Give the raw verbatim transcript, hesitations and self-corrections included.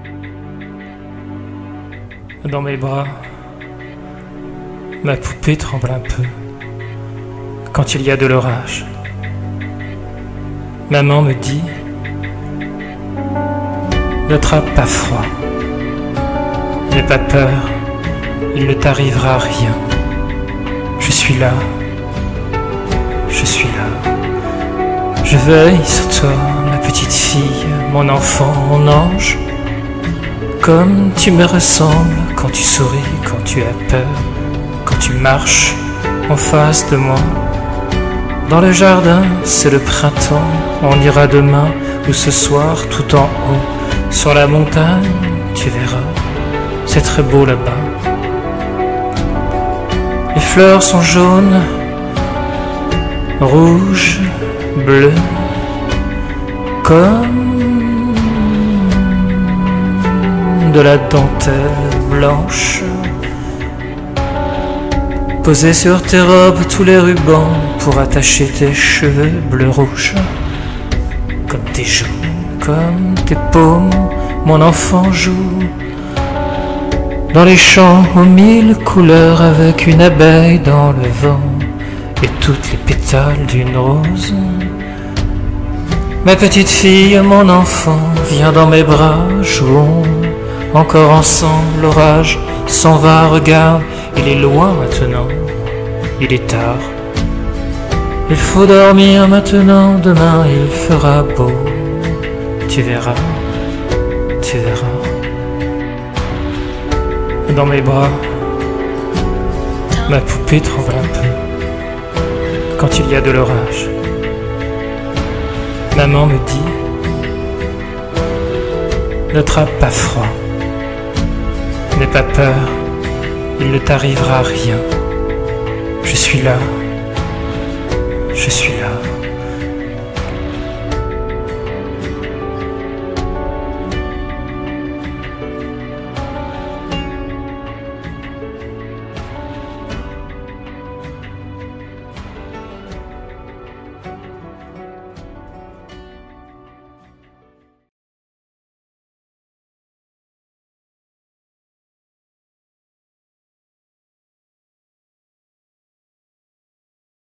Dans mes bras, ma poupée tremble un peu quand il y a de l'orage. Maman me dit: n'attrape pas froid, n'aie pas peur, il ne t'arrivera rien. Je suis là, je suis là. Je veille sur toi, ma petite fille, mon enfant, mon ange. Comme tu me ressembles quand tu souris, quand tu as peur, quand tu marches en face de moi. Dans le jardin, c'est le printemps, on ira demain ou ce soir tout en haut. Sur la montagne, tu verras, c'est très beau là-bas. Les fleurs sont jaunes, rouges, bleues, comme de la dentelle blanche. Posez sur tes robes tous les rubans pour attacher tes cheveux bleu-rouge. Comme tes joues, comme tes paumes, mon enfant joue dans les champs aux mille couleurs avec une abeille dans le vent et toutes les pétales d'une rose. Ma petite fille, mon enfant, viens dans mes bras, jouons encore ensemble. L'orage s'en va, regarde, il est loin maintenant, il est tard. Il faut dormir maintenant, demain il fera beau. Tu verras, tu verras. Dans mes bras, ma poupée tremble un peu quand il y a de l'orage. Maman me dit: n'attrape pas froid, n'aie pas peur, il ne t'arrivera rien. Je suis là, je suis là.